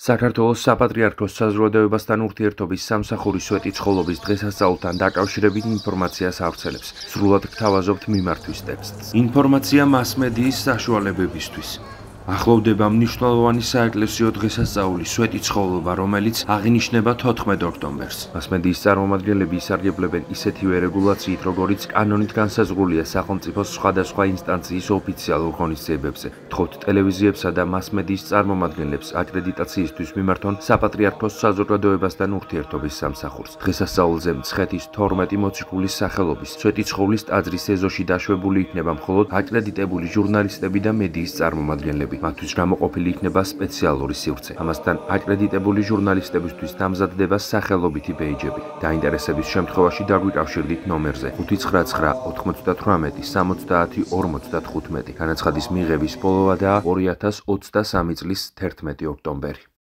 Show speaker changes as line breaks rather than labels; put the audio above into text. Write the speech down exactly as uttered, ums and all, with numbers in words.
საქართველოს საპატრიარქოს საზოგადოებასთან ურთიერთობის სამსახურის სვეტიცხოვლობის დღესასწაულთან დაკავშირებით ინფორმაციას ავრცელებს. სრულად გთავაზობთ მიმართვის ტექსტს. ინფორმაცია მასმედიის საშუალებებისთვის. ახლოვდება მნიშვნელოვანი საეკლესიო დღესასწაული სვეტიცხოვლობა, რომელიც აღინიშნება თოთხმეტ ოქტომბერს. მასმედიის წარმომადგენლები ისარგებლებენ ისეთივე რეგულაციით, როგორიც კანონით განსაზღვრულია სახელმწიფოს სხვადასხვა ინსტანციის ოფიციალურ ღონისძიებებზე. თხოვთ ტელევიზიებსა და მასმედიის წარმომადგენლებს აკრედიტაციისთვის მიმართონ საპატრიარქოს საზოგადოებასთან ურთიერთობის სამსახურს. დღესასწაულზე მცხეთის თორმეტი მოციქულის სახელობის სვეტიცხოვლის ტაძრის ეზოში დაშვებული იქნება მხოლოდ აკრედიტებული ჟურნალისტები და მედიის წარმომადგენლები. მათთვის გამოყოფილი იქნება სპეციალური სივრცე. ამასთან აკრედიტებული ჟურნალისტებისთვის დამზადდება სახელობითი ბეიჯები. დაინტერესების შემთხვევაში დაგვიკავშირდით ნომერზე ხუთი ცხრა ცხრა ოთხმოცდათვრამეტი სამოცდაათი ორმოცდათხუთმეტი. განაცხადის მიღების ბოლო ვადაა ორი ათას ოცდასამი წლის თერთმეტი ოქტომბერი.